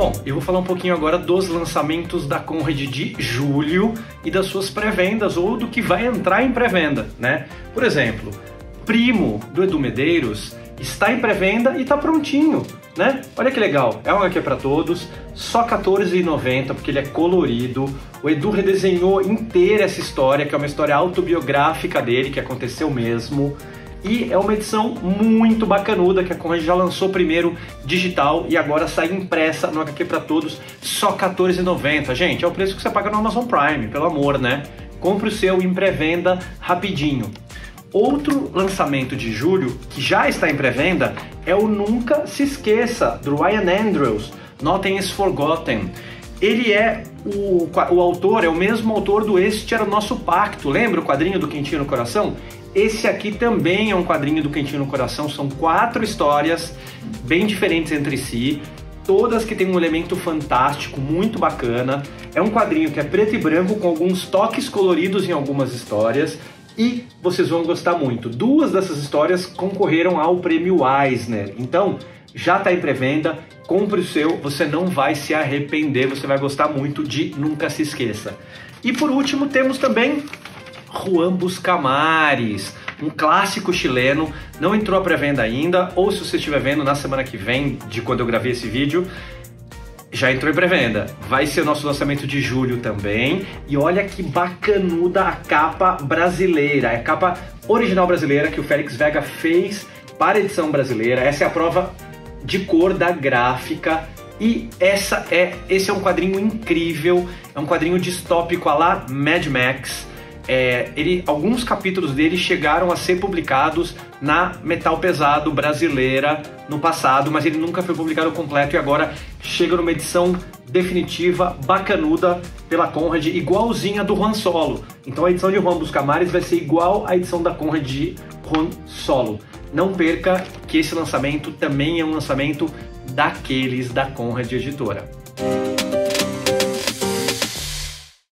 Bom, eu vou falar um pouquinho agora dos lançamentos da Conrad de julho e das suas pré-vendas ou do que vai entrar em pré-venda, né? Por exemplo, Primo, do Edu Medeiros, está em pré-venda e está prontinho, né? Olha que legal, é um HQ para todos, só R$14,90 porque ele é colorido. O Edu redesenhou inteira essa história, que é uma história autobiográfica dele, que aconteceu mesmo. E é uma edição muito bacanuda, que a Conrad já lançou primeiro digital e agora sai impressa no HQ para todos, só R$14,90. Gente, é o preço que você paga no Amazon Prime, pelo amor, né? Compre o seu em pré-venda rapidinho. Outro lançamento de julho, que já está em pré-venda, é o Nunca Se Esqueça, do Ryan Andrews, Nothing is Forgotten. Ele é o autor, é o mesmo autor do Este Era o Nosso Pacto, lembra o quadrinho do Quentinho no Coração? Esse aqui também é um quadrinho do Quentinho no Coração, são 4 histórias bem diferentes entre si, todas que têm um elemento fantástico, muito bacana. É um quadrinho que é preto e branco, com alguns toques coloridos em algumas histórias, e vocês vão gostar muito. 2 dessas histórias concorreram ao Prêmio Eisner, então já está em pré-venda, compre o seu, você não vai se arrepender, você vai gostar muito de Nunca Se Esqueça. E por último temos também Juan Buscamares, um clássico chileno, não entrou a pré-venda ainda, ou se você estiver vendo na semana que vem, de quando eu gravei esse vídeo, já entrou em pré-venda. Vai ser o nosso lançamento de julho também. E olha que bacanuda a capa brasileira. É a capa original brasileira que o Félix Vega fez para a edição brasileira. Essa é a prova de cor da gráfica. E esse é um quadrinho incrível. É um quadrinho distópico à la Mad Max. Alguns capítulos dele chegaram a ser publicados na Metal Pesado brasileira no passado, mas ele nunca foi publicado completo e agora chega numa edição definitiva, bacanuda, pela Conrad, igualzinha do Juan Solo. Então a edição de Juan Buscamares vai ser igual à edição da Conrad de Juan Solo. Não perca que esse lançamento também é um lançamento daqueles da Conrad Editora.